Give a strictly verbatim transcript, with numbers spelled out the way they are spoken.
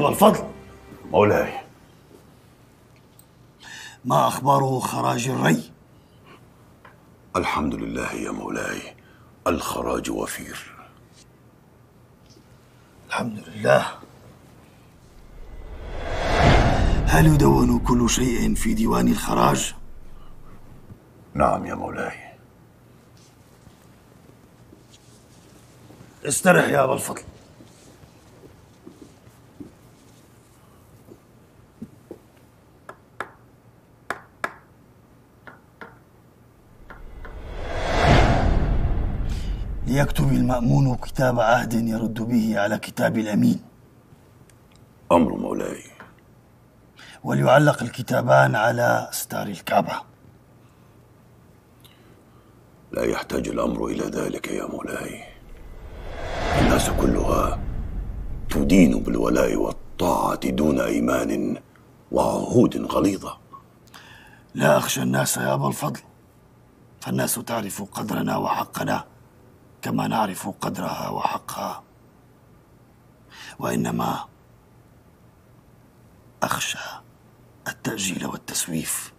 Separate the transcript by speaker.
Speaker 1: أبا الفضل.
Speaker 2: مولاي،
Speaker 1: ما أخبار خراج الري؟
Speaker 2: الحمد لله يا مولاي، الخراج وفير.
Speaker 1: الحمد لله. هل يدون كل شيء في ديوان الخراج؟
Speaker 2: نعم يا مولاي.
Speaker 1: استرح يا أبا الفضل. ليكتب المأمون كتاب عهد يرد به على كتاب الأمين.
Speaker 2: أمر مولاي.
Speaker 1: وليعلق الكتابان على ستار الكعبة.
Speaker 2: لا يحتاج الأمر إلى ذلك يا مولاي. الناس كلها تدين بالولاء والطاعة دون أيمان وعهود غليظة.
Speaker 1: لا أخشى الناس يا أبا الفضل، فالناس تعرف قدرنا وحقنا كما نعرف قدرها وحقها، وإنما أخشى التأجيل والتسويف.